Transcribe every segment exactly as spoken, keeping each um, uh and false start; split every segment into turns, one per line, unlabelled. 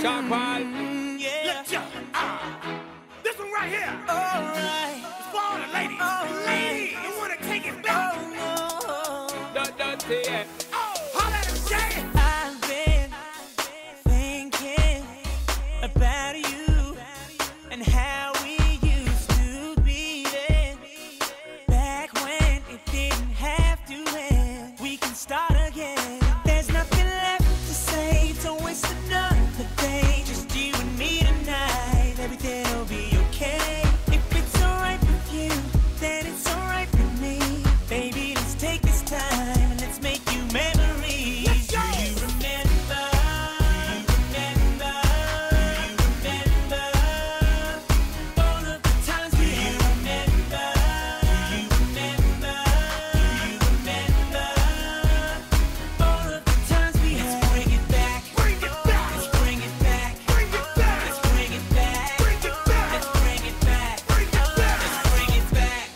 Sean Paul.
Mm, yeah.
Let's go. Ah. This one right here.
Alright.
It's for all the ladies.
Alright.
Ladies, you wanna take it back?
Oh no.
Don't, don't say it.
Oh, holla at him, Jay.
I've been thinking about you and how we used to be then. Back when it didn't have to end. We can start again. There's nothing left to say. Don't waste another day. Just you and me tonight. Everything'll be okay. If it's alright with you, then it's alright with me. Baby, let's take this time and let's make you memories.
Let's go.
Do you remember? Do you remember? Do you remember all of the times we had? Remember? Do you remember? Do you remember all of the times we had? Let's bring it back.
Bring it back.
Let's bring it back.
Bring it back.
Let's bring it back.
Bring it back.
Let's bring it back.
Bring it back.
Let's bring it back.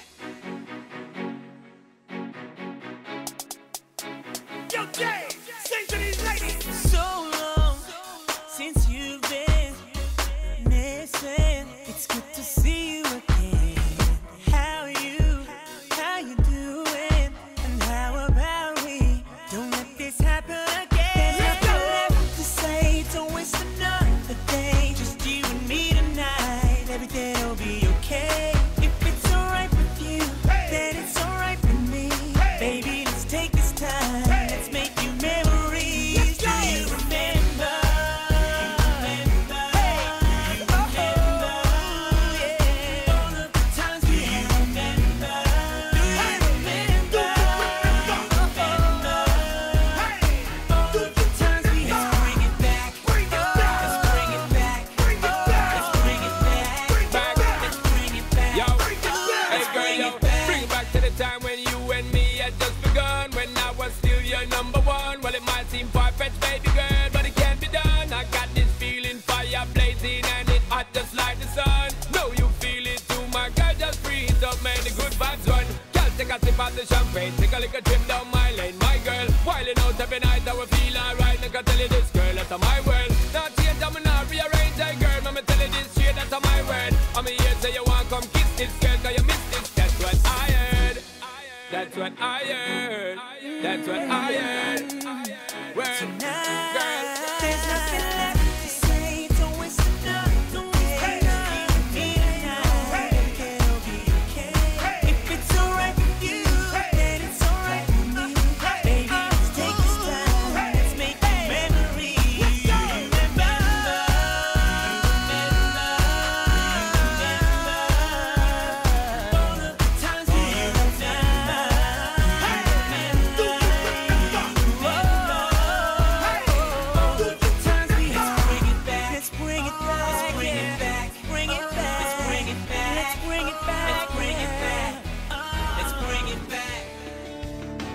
Yo, Jay, sing to these ladies.
So long since you've been missing. It's good to see you again. How you, how you doing? And how about we don't let this happen again? There's nothing left to say. Don't waste another day. Just you and me tonight. Everything'll be okay. If it's alright with you, then it's alright with me. Baby, let's take this time. Let's make you memories. Do you remember? Remember? Do you remember? Yeah. All of the times we had. Remember? Do you remember? Remember? All of the times we had. Let's bring it back.
Bring it back.
Let's bring it back.
Bring it back.
Let's bring it back.
Bring it back.
Let's bring it back.
Yo,
Bring it back.
hey girl, yo, bring it back to the time when you and me had just begun. When I was still your number one. Well, it might seem far-fetched, baby girl, but it can't be done. I got this feeling, fire blazing, and it hot just like the sun. Know you feel it too, my girl, just breathe up, man, the good vibes run. Girl, take a sip of the champagne, take a little trip down my lane, my girl. Wilding out every night, I will feel alright. I can tell you this, girl, that's my world. Not change, I'm not rearrange, hey girl, I'ma tell you this straight, that's my word. I'm here, say you want come kiss this girl, cause you missed this. That's what I heard. That's what I heard. That's what I heard. Word,
Tonight,
girl.
there's nothing left to say. Don't waste another day. Just you and me tonight. Everything'll be okay. If it's alright with you, then it's alright with me. Baby, let's take this time. Let's make memories. Do you remember? Remember all of the times we had. Let's bring it back. Let's bring it back. Bring it back. Let's bring it back. Let's bring it back. Let's bring it back. Let's bring it back.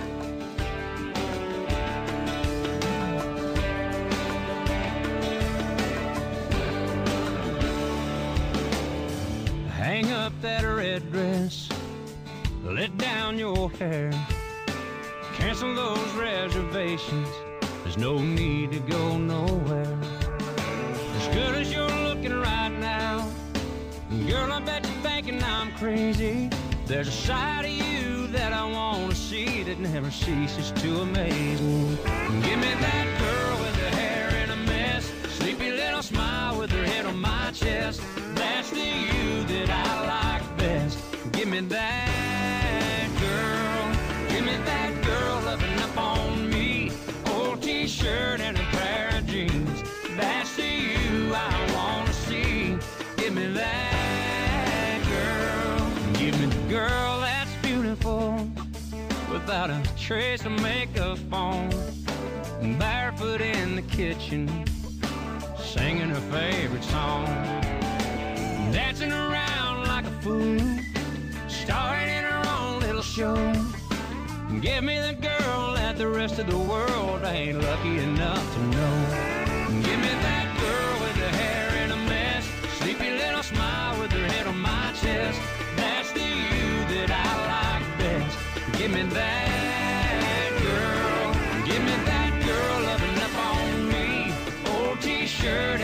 Hang up that red dress, let down your hair, cancel those reservations, there's no need to go nowhere. As good as you're looking right now, girl, I bet you're thinking I'm crazy. There's a side of you that I wanna see that never ceases to amaze me. Give me that girl with her hair in a mess, sleepy little smile with her head on my chest. That's the you that I like best. Give me that girl. Give me that girl loving up on me. Old t-shirt and a pair of jeans. That's the you I wanna see. Give me that girl. Give me the girl that's beautiful, without a trace of makeup on, barefoot in the kitchen, singing her favorite song, dancing around like a fool, starring in her own little show. Give me the girl that the rest of the world ain't lucky enough to know. Give me that girl with her hair in a mess, sleepy little smile with her head on my chest. That's the you that I like best. Give me that girl. Give me that girl loving up on me. Old t-shirt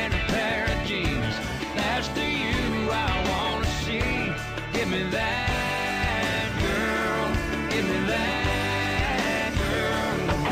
me that, girl. Give me that, girl.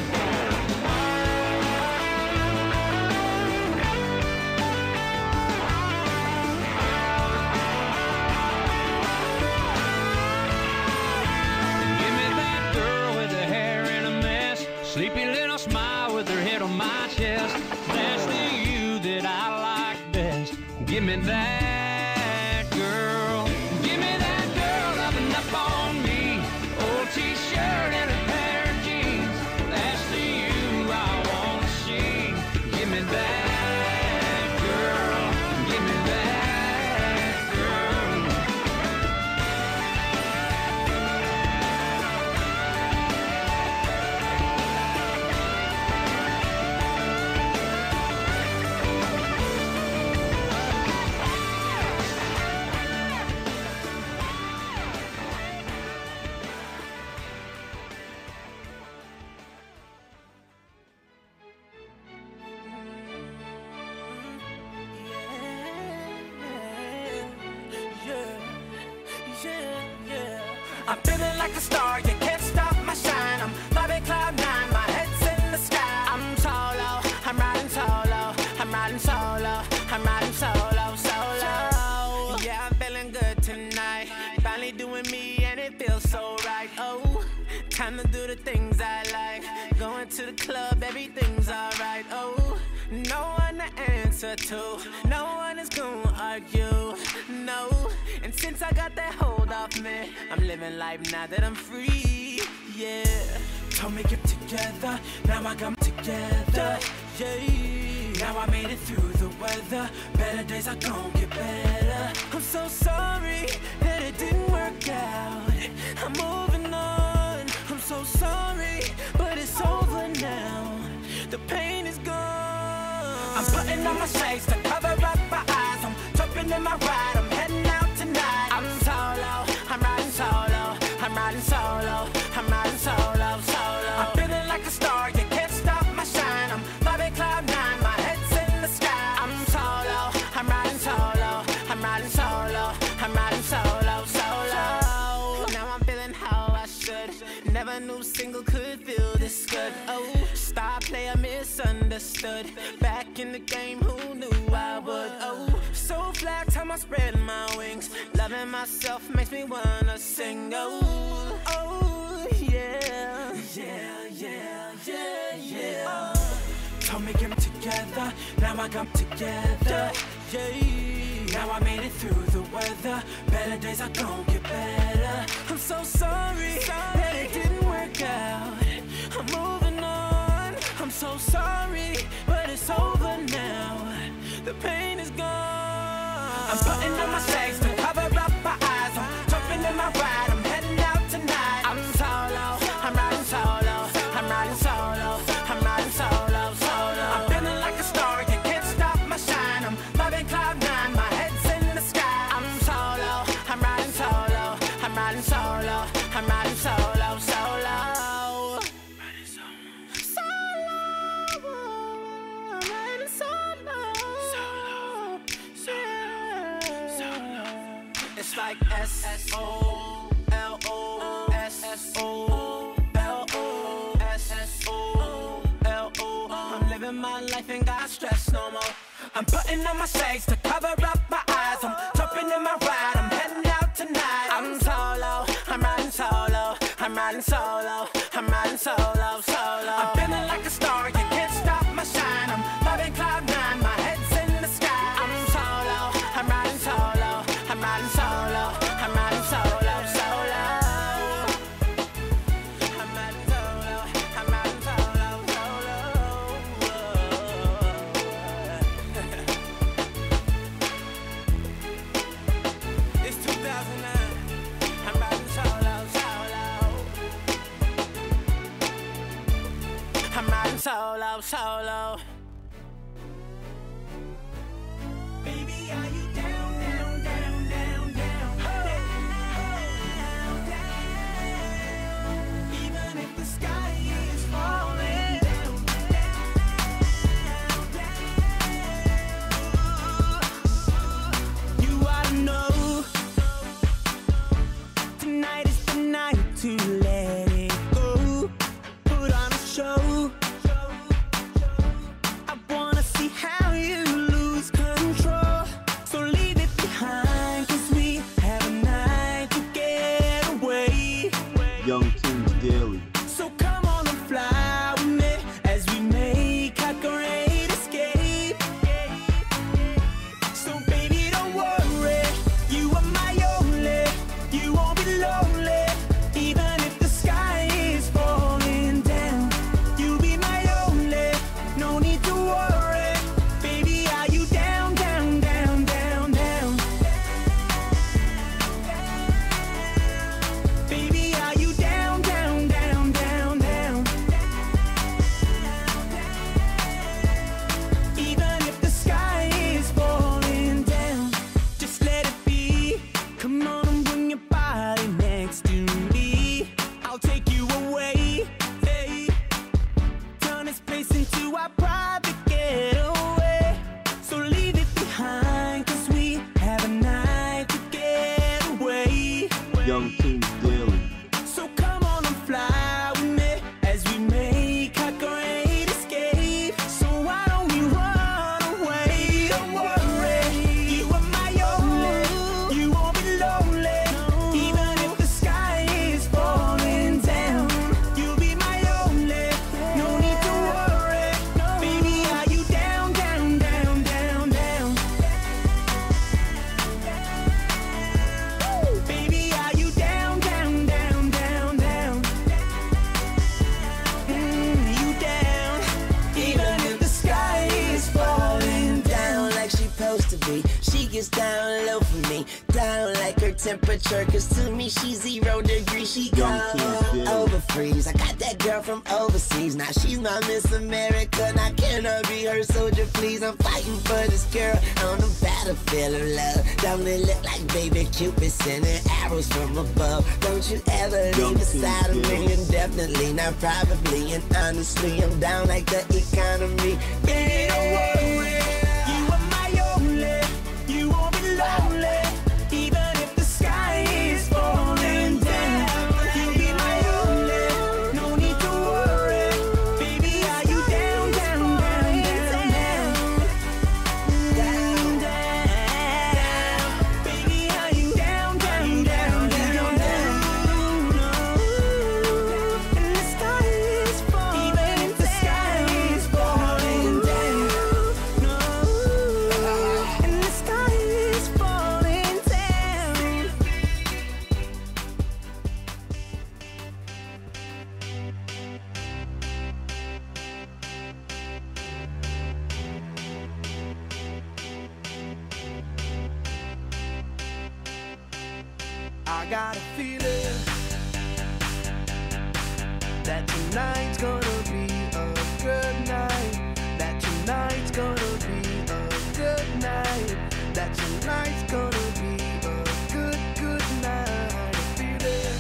Give me that girl with her hair in a mess, sleepy little smile with her head on my chest. That's the you that I like best. Give me that girl. Give me that girl loving up on me. Old t-shirt and a pair of jeans. That's the you I wanna see. Give me that girl. Give me that girl.
I'm feeling like a star, you can't stop my shine. I'm flying cloud nine, my head's in the sky. I'm solo, I'm riding solo, I'm riding solo, I'm riding solo, solo. Yeah, I'm feeling good tonight. Finally doing me and it feels so right. Oh, time to do the things I like. Going to the club, everything's alright. Oh, no one to answer to, no one is gonna argue, no. And since I got that hold off me, I'm living life now that I'm free, yeah. Told me get together, now I got together, yeah. Now I made it through the weather, better days are gonna get better. I'm so sorry that it didn't work out, I'm moving on. I'm so sorry, but it's over now, the pain is gone. I'm putting on my shades to cover up my eyes. I'm jumping in my ride, I'm heading out tonight. I'm solo, I'm riding solo, I'm riding solo, I'm riding solo, solo. I'm feeling like a star, you can't stop my shine. I'm flying cloud nine, my head's in the sky. I'm solo, I'm riding solo, I'm riding solo, I'm riding solo, solo. Now I'm feeling how I should. Never knew single could feel this good. Oh, star player misunderstood. Back in the game, who knew I would? Oh, so flat, time I spread my wings. Loving myself makes me wanna sing. Oh, oh, yeah, yeah, yeah, yeah, yeah. Oh. Told me get 'em together, now I got 'em together, yeah. Now I made it through the weather, better days are gonna get better. I'm so sorry, sorry that it didn't work out. I'm moving on, I'm so sorry, but it's over now, the pain is gone. I'm putting on my shades to cover up my eyes. I'm jumping in my ride, I'm heading out tonight. I'm solo, I'm riding solo, I'm riding solo, I'm riding solo, solo. I'm feeling like a star, you can't stop my shine. I'm loving cloud nine, my head's in the sky. I'm solo, I'm riding solo, I'm riding solo, I'm riding solo, solo. Riding solo, solo, I'm riding solo, solo, solo, solo. It's like S S O L O S S O L O S S O L O. I'm living my life, ain't got stress no more. I'm putting on my shades to cover up my eyes. I'm jumping in my ride, I'm heading out tonight. I'm solo, I'm riding solo, I'm riding solo, I'm riding solo, solo. I'm feeling like a star, you can't stop my shine. I'm loving cloud nine, my head's in the sky. I'm solo, I'm riding solo, I'm riding solo, I'm riding solo, solo. I'm riding solo, I'm riding solo, solo. It's two thousand nine, I'm riding solo, solo. I'm riding solo, solo. Baby, are you down, down, down, down, down, down, down? Even if the sky is falling down, down, down. You ought to know
be. She gets down low for me, down like her temperature. Cause to me she's zero degrees. She go over freeze. I got that girl from overseas. Now she's my Miss America. Now can I be her soldier, please? I'm fighting for this girl on the battlefield of love. Don't it look like baby Cupid sending arrows from above? Don't you ever leave beside of me, indefinitely, not probably. And honestly, I'm down like the economy. Baby, don't worry, you are my only. You won't be lonely, even if the sky is falling down. You'll be my only, no need to worry. Baby, are you down, down, down, down, down, down, down? Baby, are you down, down, down, down, down? And the sky is falling, even if the sky is falling down. And the sky is falling down. I got a feeling that tonight's gonna be a good night. That tonight's gonna be a good night. That tonight's gonna be a good, good night. A feeling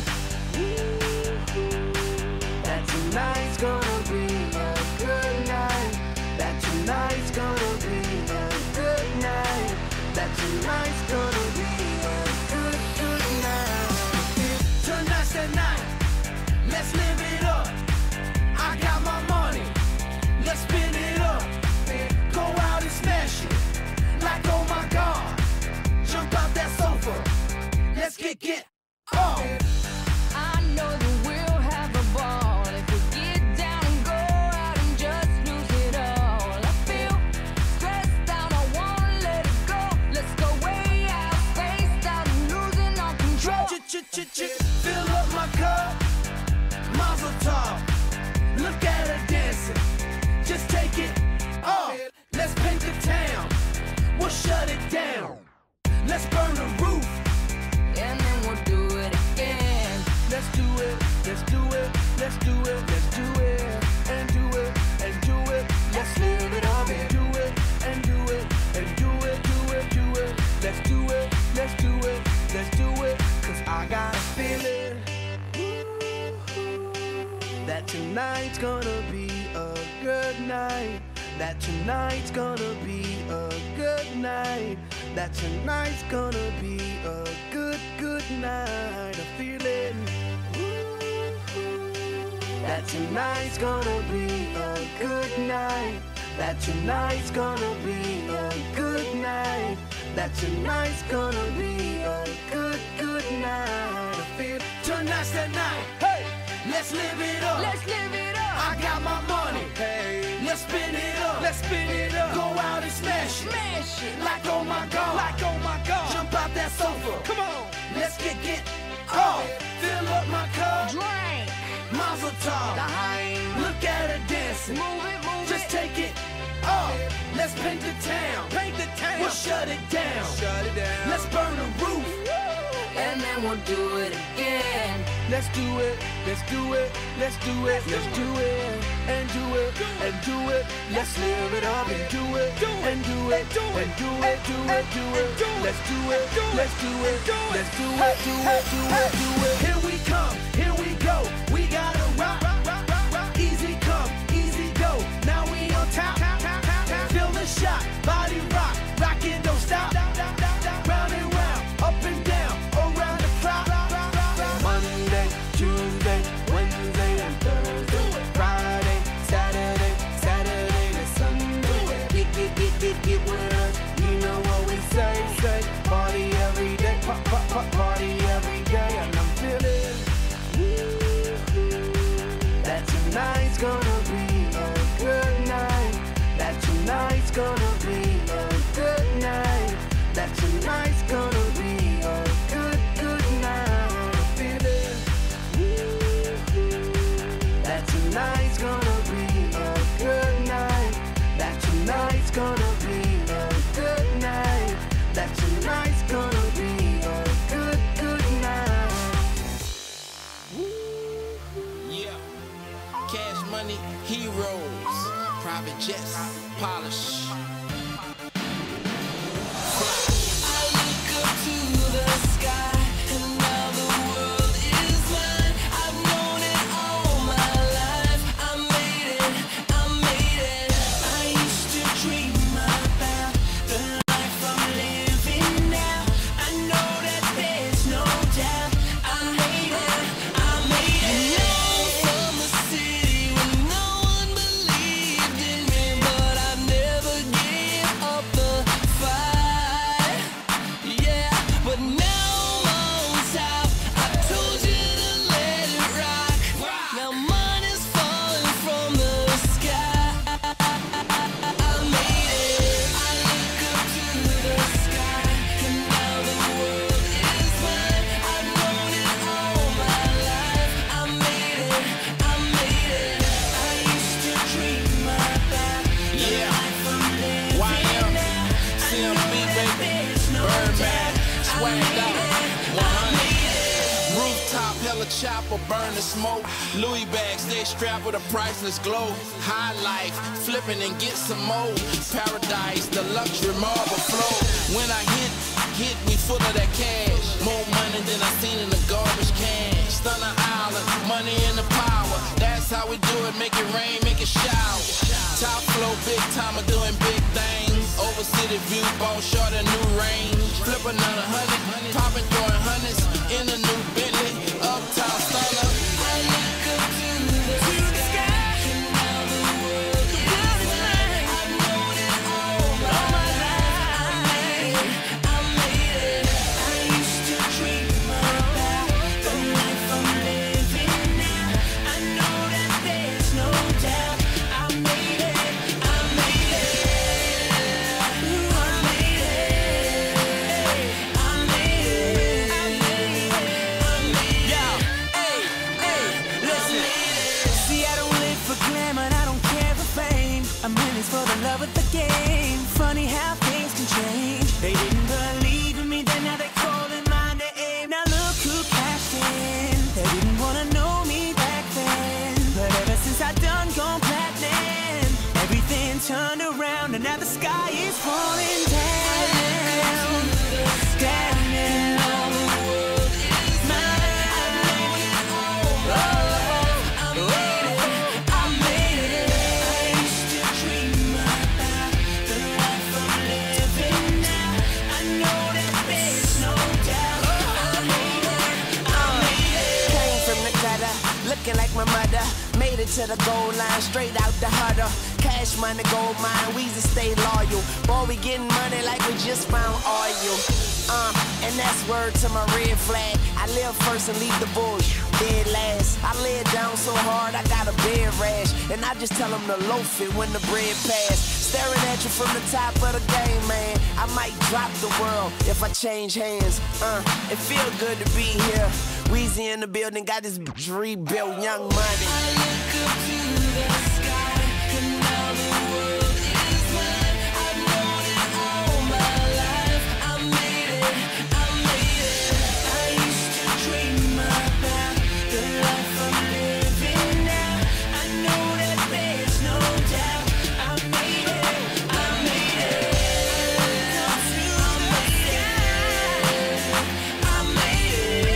that tonight's gonna be a good night. That tonight's gonna be a good night. That tonight's gonna be a good, good night. Tonight's the night. Let's live it up. I got my money. Let's spin it up. Go out and smash it. Like oh my God. Jump out that sofa. Let's get get up.
I know that we'll have a ball if we get down and go out and just lose it all. I feel stressed out, I wanna let it go. Let's go way out, spaced out and losing all control.
Fill up my cup. Mazel tov. Look at her dancing. Just take it off. Let's paint the town. We'll shut it down. Let's burn the roof.
And then we'll do it again.
Let's do it, let's do it, let's do it, let's do it, and do it, and do it. Let's live it up and do it, and do it, and do it, do it, do it. Let's do it, let's do it, let's do it. Cause I got a feeling that tonight's gonna be a good night. That tonight's gonna be a good night. That tonight's gonna be a good, good night. A feeling that tonight's gonna be a good night. That tonight's gonna be a good night. That tonight's gonna be a good, good night. I feel tonight's the night. Hey, let's live it up.
Let's live it up.
I got my money. Hey, let's spin it up. Let's spin it up. Go out and smash it.
Smash it.
Like oh my God.
Like oh my God.
Jump out that sofa.
Come on.
Let's get get off. Fill up my cup.
Drink.
Mazel tov.
Dime.
Look at her dancing.
Move it, move
Just
it.
take it off. Let's paint the town.
Paint the town.
We'll shut it down.
Shut it down.
Let's burn the roof.
And then we'll do it again.
Let's do it, let's do it, let's do it, let's do it, and do it, and do it. Let's live it up and do it, and do it, and do it, do it, do it. Let's do it, let's do it, let's do it, do it, do it, do it. Here we come, here we go. We gotta rock, rock, rock, rock. Easy come, easy go. Now we on top, feel the shot, body rock, rockin' don't stop. Round and round, up and down, around the clock. Monday, Tuesday, Wednesday, and Thursday, Friday, Saturday, Saturday to Sunday. Get, get, get, get, get with us. You know what we say, say. Party every day, pop, pop, pop, party every day, and I'm feeling. Woo.
swagged out. one hundred. Rooftop, hella chopper, burn the smoke. Louis bags, stay strapped with a priceless glow. High life, flipping and get some more. Paradise, the luxury marble flow. When I hit, hit me full of that cash. More money than I seen in the garbage can. Stunner Island, money and the power. That's how we do it, make it rain, make it shower. Top flow, big time, doing big things. Over city view, ball short a new range. Flip another hundred, popping, throwing hundreds. In a new Bentley, uptown stunner.
I look up to the, to the sky, and now the world, the world is mine. I know that all my, all my life, I made it. I used to dream about the life I'm living now. I know that there's no doubt. I made it, I made it. Ooh, I made it. I made it, I made it, I made it. Yo, hey, hey, listen. See, I don't live for glamour, and I don't care for fame. I'm in this for the love of the game. Funny how things can change. They didn't believe in me, then now they calling my name. Now look who cashed in. They didn't wanna know me back then, but ever since I done gone platinum, everything turned around, and now the sky is falling down. Down now. Looking like my mother, made it to the goal line, straight out the huddle. Cash money, gold mine, Weezy stay loyal. Boy, we getting money like we just found oil. Uh, and that's word to my red flag. I live first and leave the bullshit dead last. I lay it down so hard, I got a bed rash. And I just tell them to loaf it when the bread pass. Staring at you from the top of the game, man. I might drop the world if I change hands. Uh, it feel good to be here. Weezy in the building, got this bitch rebuilt, Young Money. I look up to the sky, and now the world is mine. I've known it all my life. I made it, I made it. I used to dream about the life I'm living now. I know that there's no doubt. I made it, I made it. I look up to the sky, I made it.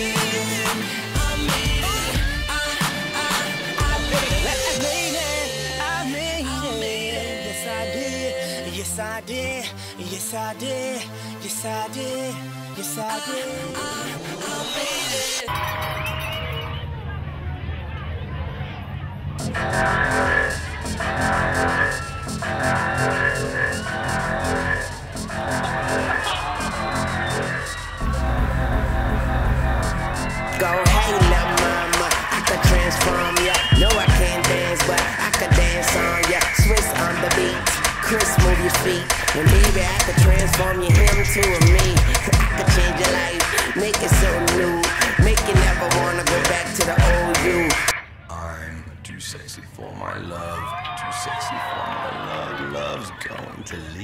Yes, I did. Yes, I did. Yes, I did. Yes, I did. I, I made it. Go, hey, now, mama. I could transform ya. No, I can't dance, but I could dance on ya. Swiss on the beat. Chris, move your feet. And baby, I could transform you him to a me. I could change your life, make it so new. Make you never wanna go back to the old you.
I'm too sexy for my love. Too sexy for my love. Love's going to leave.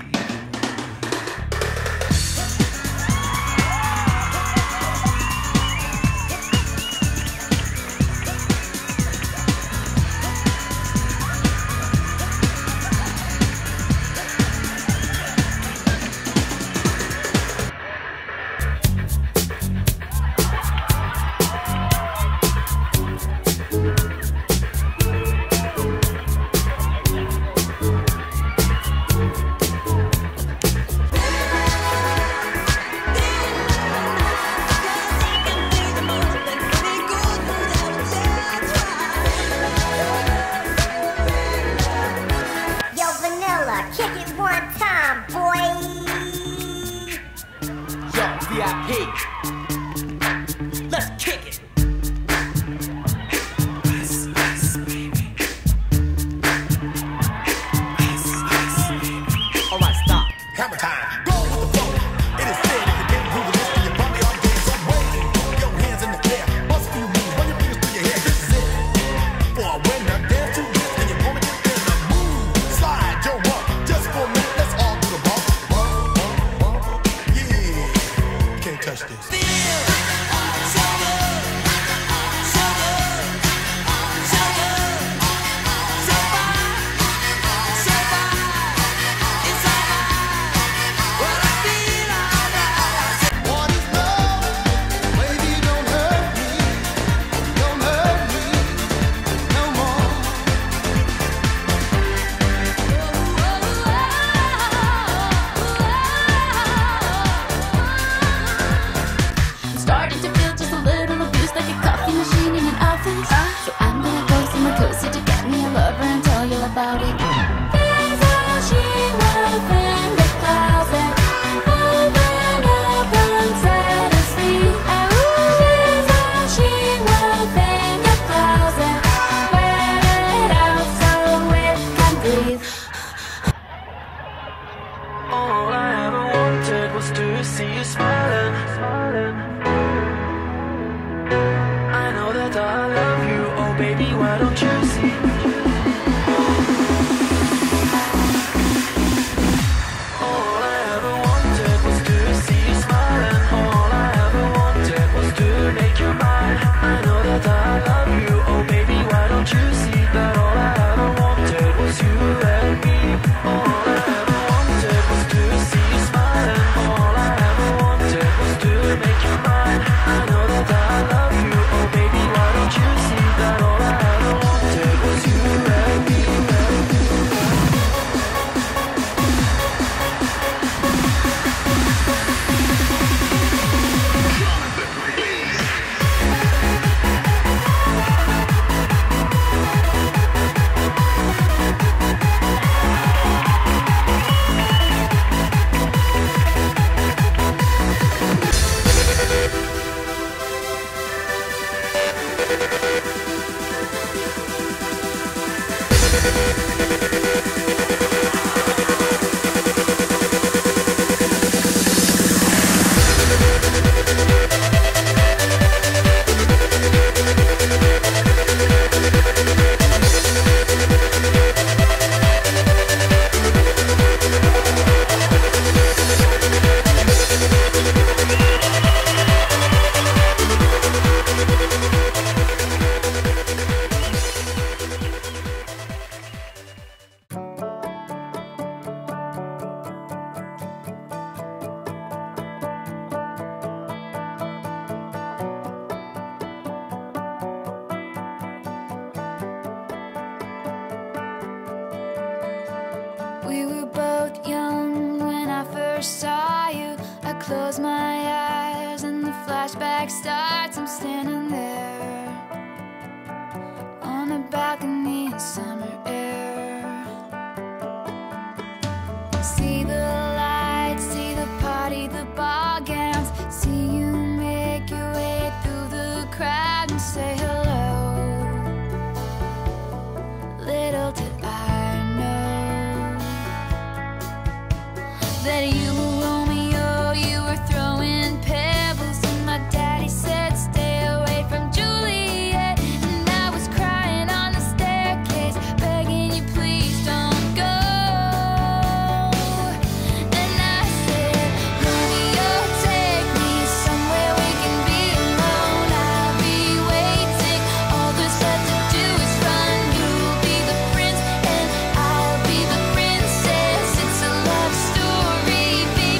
V I P. Let's kick it. Ice, ice, baby. Ice, ice, baby. All right, stop.
Hammer time. Go with the flow. It is said if you get through this, then you probably are getting some way. Throw your hands in the air. Bust a few moves. Run your fingers through your hair. This is it. For a winner, dance to this, and you wanna get in the mood. Slide your rump. Just for a minute, let's all do the bump. Bump, bump, bump. Yeah. Can't
was to see you smiling. I know that I love you, oh baby, why don't you see? All I ever wanted was to see you smiling. All I ever wanted was to make you mine. I know that I love you, oh baby, why don't you see that all I ever wanted was you and me. All I ever wanted was to see you smiling. All I ever wanted was to make you mine. I know that I love you, oh baby, why don't you see that all I ever wanted was you and me.
We were both young when I first saw you. I close my eyes and the flashback starts. I'm standing there on a balcony in summer air. See the lights, see the party, the ball gowns. See you make your way through the crowd and say hello. Little did I know that you were Romeo, you were throwing pebbles, and my daddy said stay away from Juliet, and I was crying on the staircase, begging you please don't go. And I said, Romeo, take me somewhere we can be alone. I'll be waiting, all there's left to do is run. You'll be the prince and I'll be the princess. It's a love story, baby.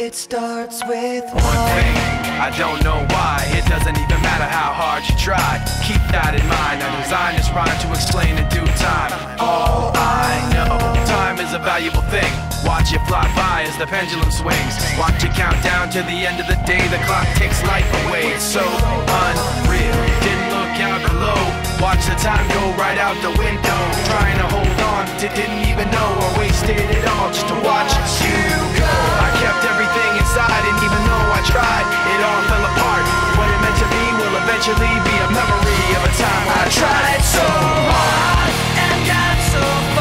It starts with
one thing. I don't know why. It doesn't even matter how hard you try. Keep that in mind. I designed this rhyme to explain in due time. All I know, time is a valuable thing. Watch it fly by as the pendulum swings. Watch it count down to the end of the day. The clock takes life away. It's so unreal. Didn't look out below. Watch the time go right out the window. Trying to hold on to didn't even know I wasted it all just to watch you go. I kept everything inside, and even though I tried, it all fell apart. What it meant to me will eventually be a memory of a time when I tried so hard
and got so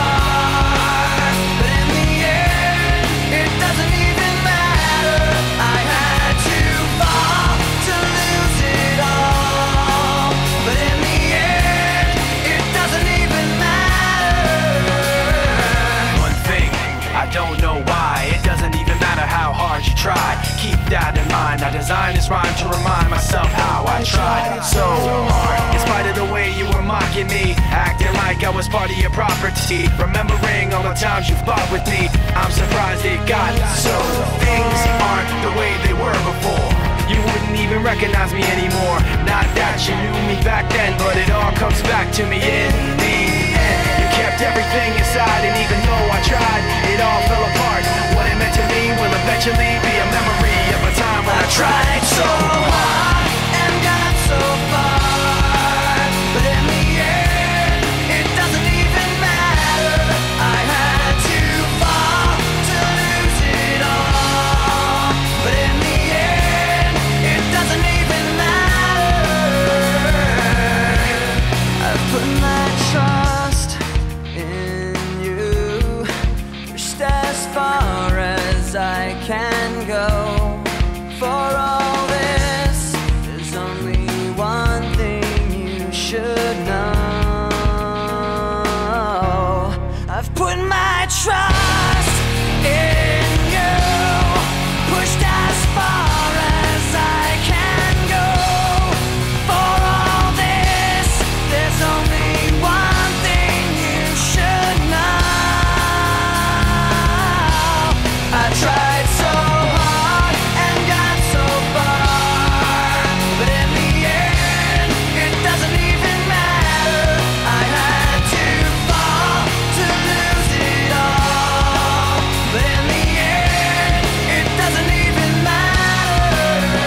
far, but in the end, it doesn't even matter. I had to fall to lose it all, but in the end, it doesn't even matter.
One thing, I don't know why. It doesn't even matter how hard you try. Keep that in mind. I designed this rhyme to remind myself how I tried so hard. In spite of the way you were mocking me, acting like I was part of your property, remembering all the times you fought with me, I'm surprised it got so. Things aren't the way they were before. You wouldn't even recognize me anymore. Not that you knew me back then, but it all comes back to me in the end. You kept everything inside, and even though I tried, it all fell apart. What it meant to me will eventually be a memory of a time when I tried so hard
and got so far, but in the end, it doesn't even matter. I had to fall to lose it all, but in the end, it doesn't even matter. I've put my trust in you, pushed as far as I can go. For all this, there's only one thing you should know. I've put my trust in you, pushed as far as I can go. For all this, there's only one thing you should know. I tried so hard and got so far, but in the end, it doesn't even matter. I had to fall to lose it all, but in the end, it doesn't even matter.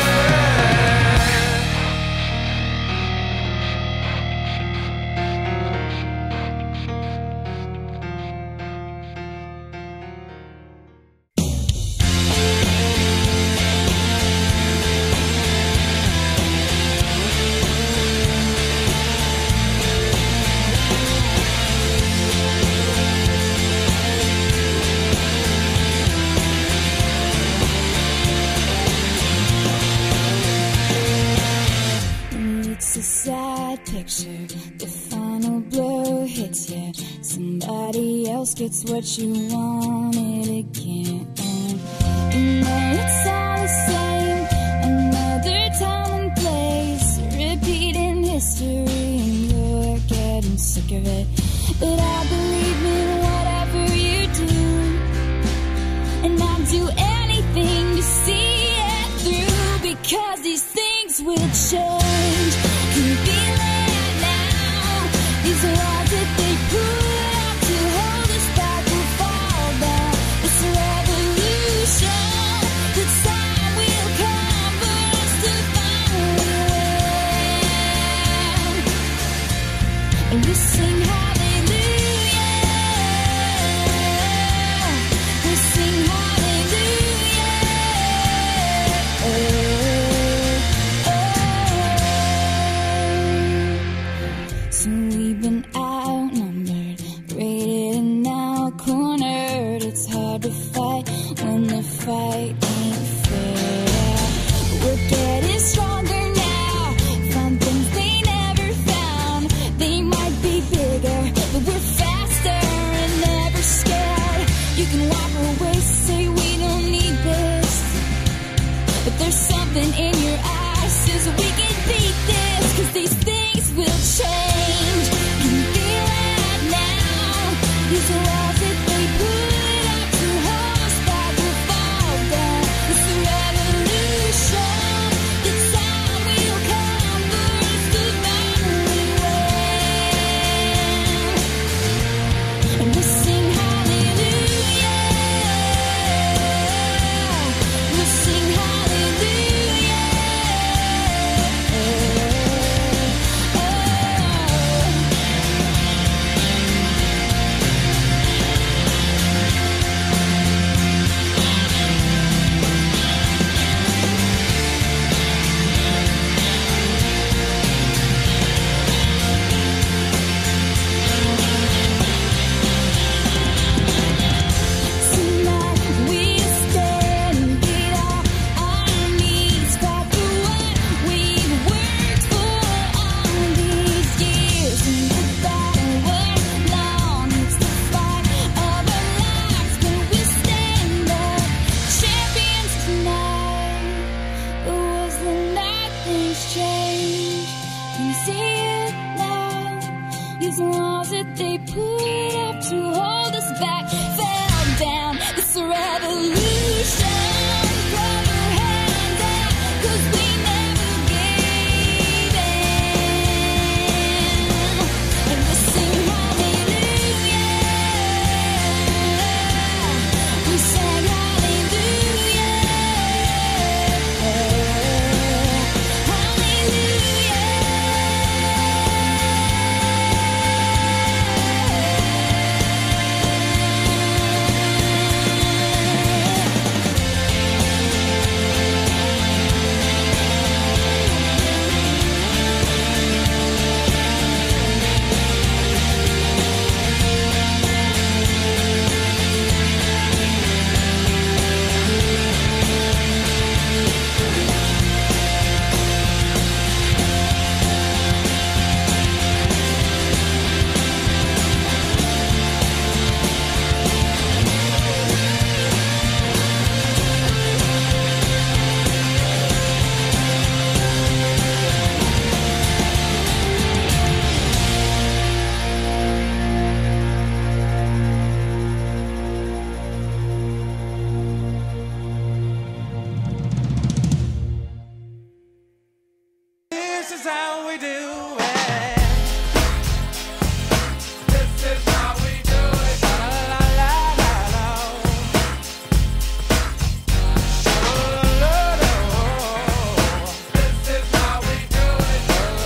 It's a sad picture. The final blow hits you. Somebody else gets what you wanted again. You know it's all the same. Another time and place, repeating history, and you're getting sick of it. But I believe in whatever you do, and I'll do anything to see it through, because these things will change. Can you feel it now? These walls that they put up to hold us back will fall down. It's a revolution. The time will come for us to finally win. And we sing hallelujah. We sing hallelujah. Oh. So we've been outnumbered, rated and now cornered. It's hard to fight when the fight ain't fair. We're getting stronger now, find things they never found. They might be bigger,
is how we do it.
This is how we do it.
La la la la la.
This is how we do it.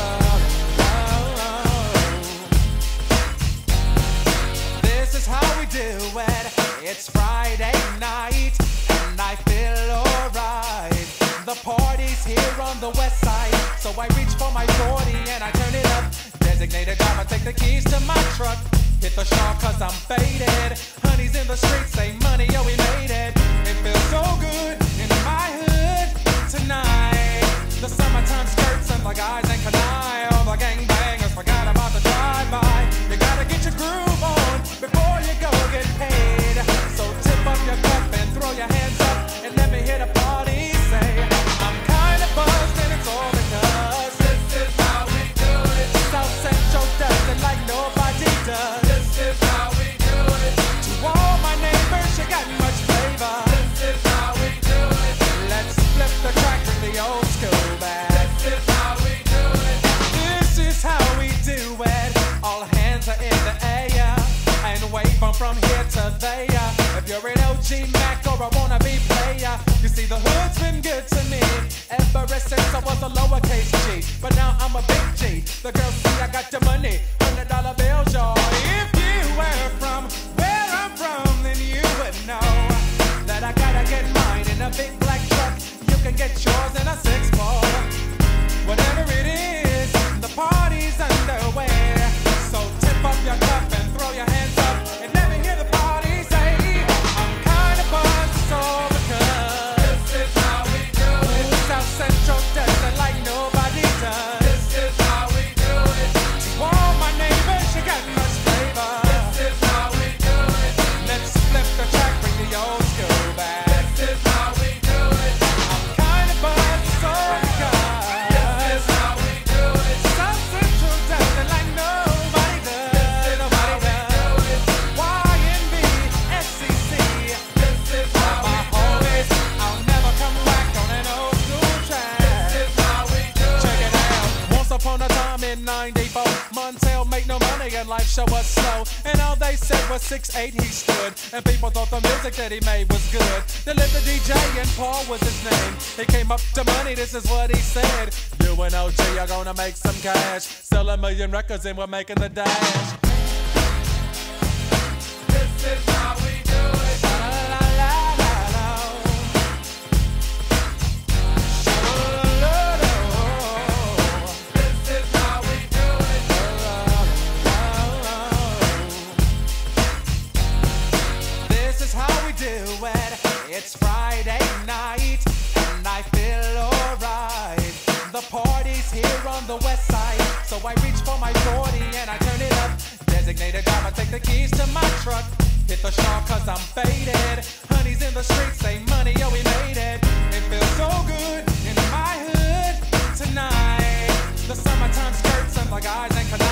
This is how we do it. It's Friday night and I feel alright. The party's here on the west side, so I reach for my forty and I turn it up. Designated driver, take the keys to my truck. Hit the shop cause I'm faded. Honey's in the streets, say money, yo, we made it. It feels so good in my hood tonight. The summertime skirts and the guys ain't canine. All the gangbangers forgot about the drive-by. You gotta get your groove on before you go get paid. So tip up your cup and throw your hands up and let me hear the party say, I'm kinda buzzed and it's all because
This is how we do it.
South Central does it like nobody does.
This is how we do it.
To all my neighbors, you got much flavor.
This is how we do it.
Let's flip the track from the old school back.
This is how we do it.
This is how we do it. All hands are in the air and wave them from here to there. If you're an O G Mac or a wannabe player, you see the hood's been good to me ever since I was a lowercase G. But now I'm a big G. The girls see I got the money, hundred dollar bills, y'all. If you were from where I'm from, then you would know that I gotta get mine in a big black truck. You can get yours in a six four. Whatever it is, the party's underway. So tip up your cup and throw your hands up and let me hear the party say, I'm kinda buzzed, it's all because
This is how we do it.
South Central does it like nobody does.
This is how we do it.
To all my neighbors, you got much flavor.
This is how we do it.
Let's flip the track, bring the old school back.
This is how we do it.
I'm kinda buzzed, it's all because
This is how we do it.
South Central does it like nobody does. Nobody does. Y N B, S C C.
This is how
My
we do it.
homies, I'll never come back on an old school track.
This is how we do
Check
it.
it out. Once upon a time in ninety-four, Montel made no money and life show was slow. And all they said was six eight he stood. And people thought the music that he made was good. They lived the D J and Paul was his name. He came up to money, this is what he said. You and O G are gonna make some cash. Sell a million records and we're making the dash.
This is how we do it.
La la la la la.
This is how we do it.
This is how we do it. It's Friday night and I feel alright. The party's here on the west side, so I reach for my forty and I turn it up. Designated driver, take the keys to my truck. Hit the shop cause I'm faded. Honey's in the streets, say money, yo, we made it. It feels so good in my hood tonight. The summertime skirts and the guys ain't canine.